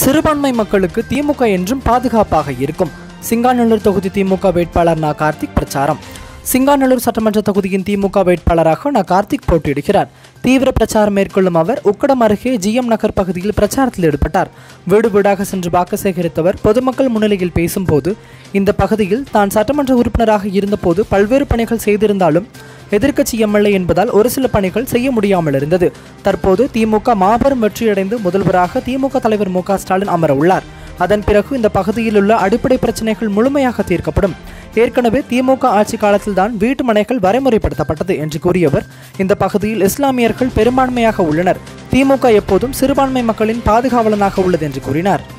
சிறுபான்மை மக்களுக்கு திமுக என்றும் பாதுகாப்பாக இருக்கும். சிங்காநல்லூர் தொகுதி திமுக வேட்பாளர் நா. கார்த்திக் பிரச்சாரம். சிங்காநல்லூர் சட்டமன்ற தொகுதியின் திமுக வேட்பாளராக நா. கார்த்திக் போட்டியிடுகிறார். தீவிர பிரச்சாரம் மேற்கொள்ளும் அவர் உக்கடம் அருகே ஜிஎம் நகர் பகுதியில் பிரச்சாரத்தில் ஈடுபட்டார். வீடு வீடாக சென்று வாக்கு சேகரித்தவர் பொதுமக்கள் முன்னிலையில் பேசும்போது, இந்த பகுதியில் தான் சட்டமன்ற உறுப்பினராக இருந்தபோது பல்வேறு பணிகள் செய்திருந்தாலும் எதிர்க்கட்சி எம்எல்ஏ என்பதால் ஒரு சில பணிகள் செய்ய முடியாமல் இருந்தது. தற்போது திமுக மாபெரும் வெற்றியடைந்து முதல்வராக திமுக தலைவர் மு. ஸ்டாலின் அமர உள்ளார். அதன் பிறகு இந்த பகுதியில் உள்ள அடிப்படை பிரச்சனைகள் முழுமையாக தீர்க்கப்படும். ஏற்கனவே திமுக ஆட்சி காலத்தில் தான் வீட்டு மனைகள் வரைமுறைப்படுத்தப்பட்டது என்று கூறியவர், இந்த பகுதியில் இஸ்லாமியர்கள் பெரும்பான்மையாக உள்ளனர். திமுக எப்போதும் சிறுபான்மை மக்களின் பாதுகாவலனாக உள்ளது என்று கூறினார்.